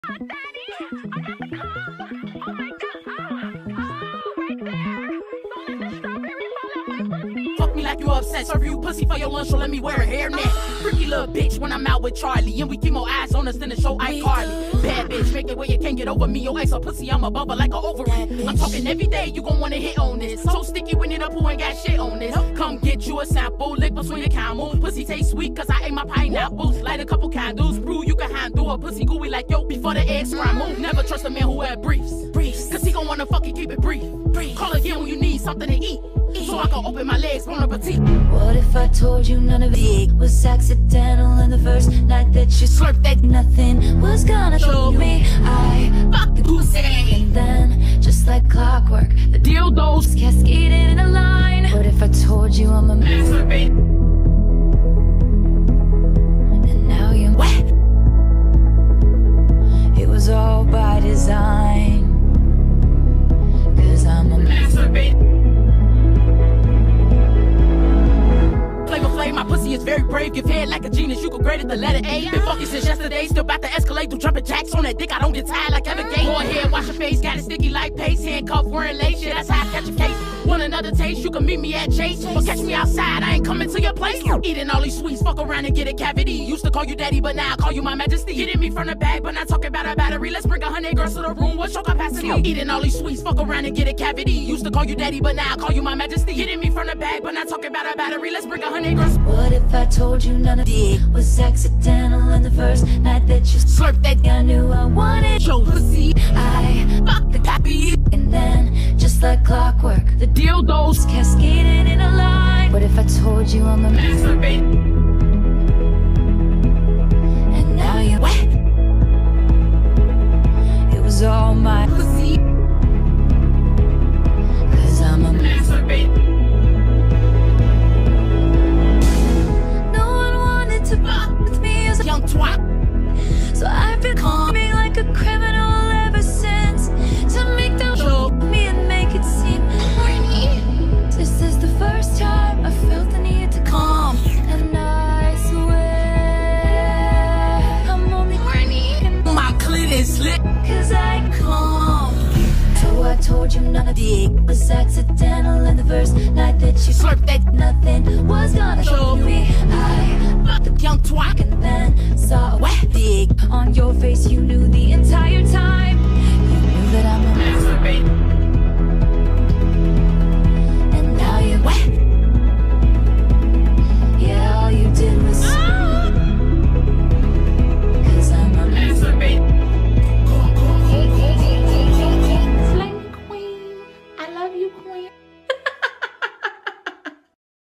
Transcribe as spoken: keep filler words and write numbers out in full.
Daddy, I got the call. Oh my god. Oh, oh, right there. Don't let the strawberry fall out my pussy. Fuck me like you upset. Serve you pussy for your lunch, so let me wear a hairnet. Freaky little bitch when I'm out with Charlie. And we keep more eyes on us than the show iCarly. Bad bitch, make it where you can't get over me. Your ex a pussy, I'm a bubble like a ovary. I'm talking every day, you gon' wanna hit on this. So sticky when it up who ain't got shit on this. Come get you a sample, lick between your camel. Pussy taste sweet cause I ate my pineapples. Light a couple candles, brew you can handle a pussy gooey like yo before the eggs scramble. Never trust a man who wear briefs. Briefs, cause he gon' wanna fucking keep it brief. Brief. Call again when you need something to eat. So I can open my legs, bon appetit. What if I told you none of it was accidental? And the first night that you slurped that nothing was gonna show me I fucked the pussy. And then, just like clockwork, the dildos cascaded in a line. What if I told you I'm a masturbate? And now you're wet. It was all by design. Cause I'm a masturbate. My pussy is very brave, give head like a genius, you could grade it the letter A. Been fucking since yesterday, still about to escalate through jumping jacks on that dick, I don't get tired like Evan Gate. Go ahead, wash your face, got it sticky like paste, handcuff wearing lace, yeah, that's how I catch a case. Want another taste, you can meet me at Chase, or catch me outside, I ain't coming to your place. Eating all these sweets, fuck around and get a cavity. Used to call you daddy, but now I call you my majesty. Hitting me from the bag, but not talking about a battery. Let's bring a hundred girls to the room, what's your capacity? Eating all these sweets, fuck around and get a cavity. Used to call you daddy, but now I call you my majesty. Hitting me from the bag, but not talking about a battery. Let's bring a hundred girls. What if I told you none of it was accidental? And the first night that you slurped that, I knew I wanted your pussy. I fucked the copy. And then, just like clockwork, the dildos cascaded in a line. What if I told you I'm a masturbate? And now you're wet. It was all my pussy. Cause I'm a masturbate. Young twat. So I've been coming like a criminal ever since, to make them show me and make it seem horny. This is the first time I felt the need to come, and I swear I'm only horny. My clit is lit cause I come. So I told you none of it was accidental. And the first night that you slurped that nothing was gonna show me I fucked the young twat. And then saw a wet dick on your face, you knew the